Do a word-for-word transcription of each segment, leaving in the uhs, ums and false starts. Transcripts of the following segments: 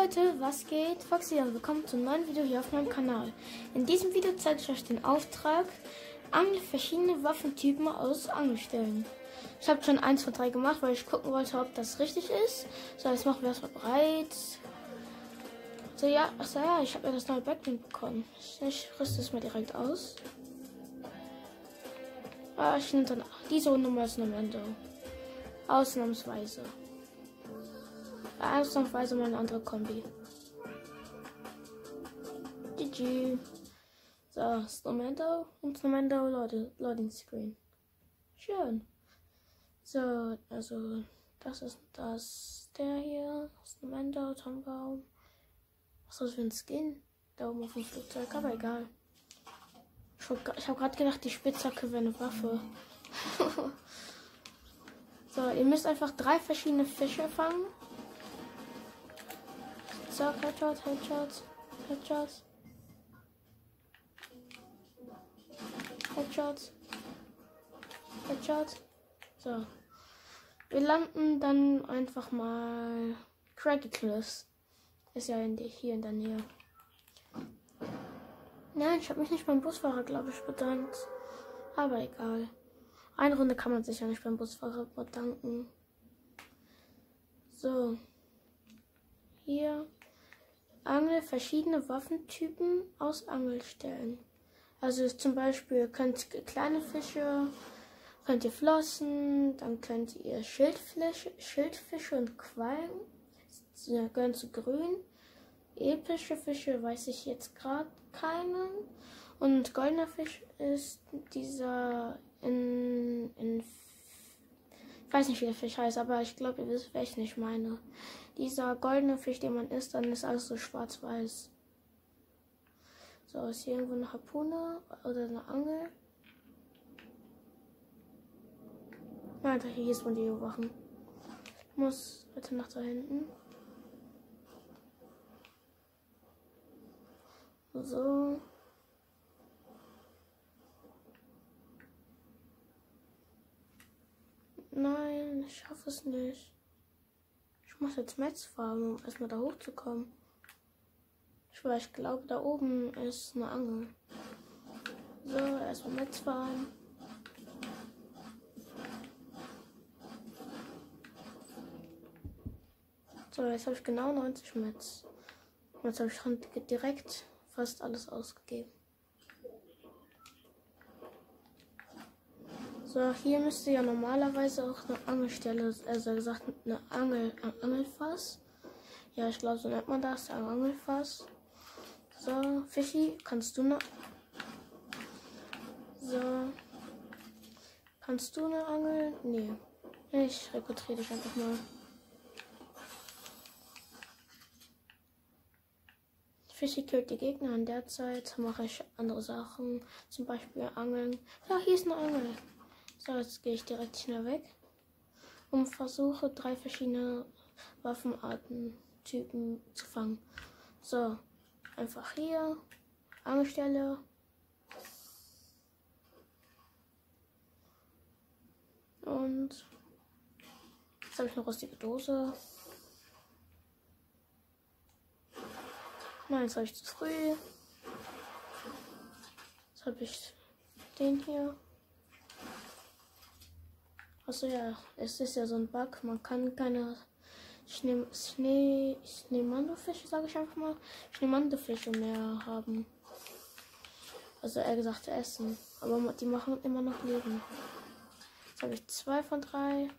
Leute, was geht? Foxy und willkommen zum neuen Video hier auf meinem Kanal. In diesem Video zeige ich euch den Auftrag, Angel verschiedene Waffentypen aus Angelstellen. Ich habe schon eins von drei gemacht, weil ich gucken wollte, ob das richtig ist. So, jetzt machen wir erstmal bereit. So, ja, ach so, ja, ich habe ja das neue Backbling bekommen. Ich, ich rüste es mal direkt aus. Ah, ich nehme dann diese Nummer als Numendo. Ausnahmsweise. Ausnahmsweise mal eine andere Kombi. G G. So, Snowmando und Snowmando Loading Screen. Schön. So, also, das ist das, der hier. Snowmando, Tombaum. Was ist das für ein Skin? Da oben auf dem Flugzeug, aber egal. Ich habe gerade gedacht, die Spitzhacke wäre eine Waffe. So, ihr müsst einfach drei verschiedene Fische fangen. So, Headshots, Headshots, Headshots. Headshots. Headshots. So. Wir landen dann einfach mal Craggy Cliffs. Ist ja in die, hier in der Nähe. Nein, ich habe mich nicht beim Busfahrer, glaube ich, bedankt. Aber egal. Eine Runde kann man sich ja nicht beim Busfahrer bedanken. So. Hier. Angel verschiedene Waffentypen aus Angelstellen. Also zum Beispiel könnt ihr kleine Fische, könnt ihr Flossen, dann könnt ihr Schildfische, Schildfische und Quallen. Sie gehören zu grün. Epische Fische weiß ich jetzt gerade keinen. Und goldener Fisch ist dieser in, in ich weiß nicht, wie der Fisch heißt, aber ich glaube, ihr wisst, welchen ich meine. Dieser goldene Fisch, den man isst, dann ist alles so schwarz-weiß. So, ist hier irgendwo eine Harpune oder eine Angel? Nein, hier ist von die Wachen. Ich muss bitte nach da hinten. So. Nein, ich schaffe es nicht. Ich muss jetzt Metz fahren, um erstmal da hochzukommen. Ich weiß, ich glaube, da oben ist eine Angel. So, erstmal Metz fahren. So, jetzt habe ich genau neunzig Metz. Jetzt habe ich schon direkt fast alles ausgegeben. So, hier müsste ja normalerweise auch eine Angelstelle, also gesagt eine Angel, ein Angelfass. Ja, ich glaube, so nennt man das, ein Angelfass. So, Fischi, kannst du eine... So. Kannst du eine Angel? Nee. Ich rekrutiere dich einfach mal. Fischi killt die Gegner, in der Zeit mache ich andere Sachen, zum Beispiel Angeln. Ja, hier ist eine Angel. So, jetzt gehe ich direkt schnell weg und versuche drei verschiedene Waffenarten, Typen zu fangen. So, einfach hier, Angelstelle. Und jetzt habe ich eine rostige Dose. Nein, jetzt habe ich zu früh. Jetzt habe ich den hier. Also ja, es ist ja so ein Bug. Man kann keine Schnee, Schnee, Schneemando-Fische, sage ich einfach mal, Schneemando-Fische mehr haben. Also eher gesagt essen. Aber die machen immer noch Leben. Jetzt habe ich zwei von drei.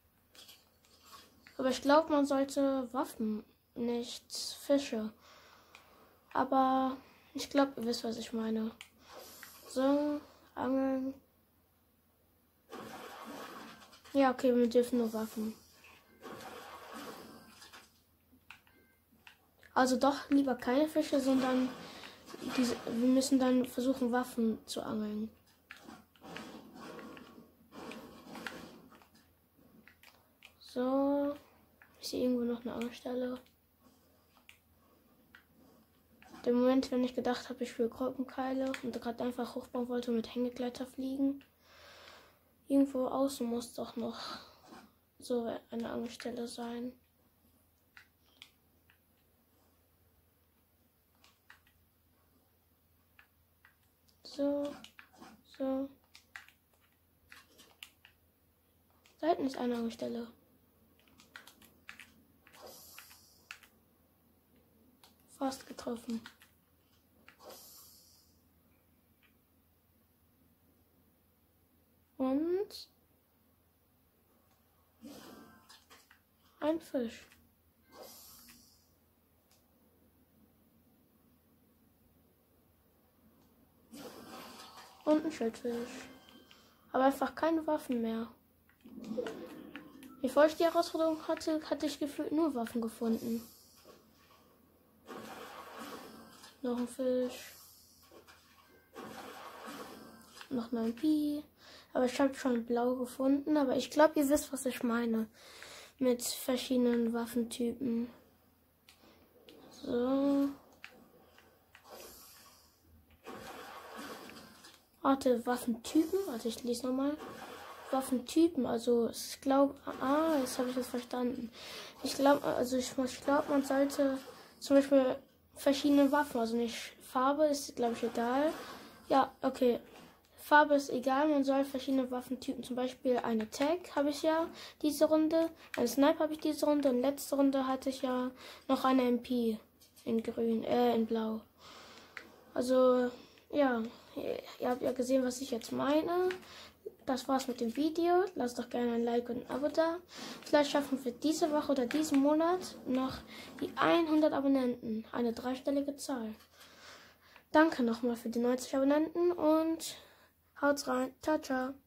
Aber ich glaube, man sollte Waffen, nicht Fische. Aber ich glaube, ihr wisst, was ich meine. So, Angeln. Ja, okay, wir dürfen nur Waffen. Also doch lieber keine Fische, sondern diese, wir müssen dann versuchen, Waffen zu angeln. So, ich sehe irgendwo noch eine Angelstelle. Der Moment, wenn ich gedacht habe, ich will Krockenkeile und gerade einfach hochbauen wollte und mit Hängegleiter fliegen. Irgendwo außen muss doch noch so eine Angelstelle sein. So. So. Da hinten ist eine Stelle. Fast getroffen. Und ein Fisch. Und ein Schildfisch. Aber einfach keine Waffen mehr. Bevor ich die Herausforderung hatte, hatte ich gefühlt nur Waffen gefunden. Noch ein Fisch. Noch ein M P. Aber ich habe schon blau gefunden. Aber ich glaube, ihr wisst, was ich meine. Mit verschiedenen Waffentypen. So. Warte, Waffentypen? Warte, ich lese nochmal. Waffentypen, also ich glaube, ah, jetzt habe ich das verstanden. Ich glaube, also ich, ich glaube, man sollte zum Beispiel verschiedene Waffen, also nicht Farbe ist, glaube ich, egal. Ja, okay. Farbe ist egal, man soll verschiedene Waffentypen, zum Beispiel eine Tag habe ich ja diese Runde, eine Sniper habe ich diese Runde und letzte Runde hatte ich ja noch eine M P in grün, äh, in blau. Also, ja, ihr habt ja gesehen, was ich jetzt meine. Das war's mit dem Video. Lasst doch gerne ein Like und ein Abo da. Vielleicht schaffen wir diese Woche oder diesen Monat noch die hundert Abonnenten. Eine dreistellige Zahl. Danke nochmal für die neunzig Abonnenten und haut's rein. Ciao, ciao.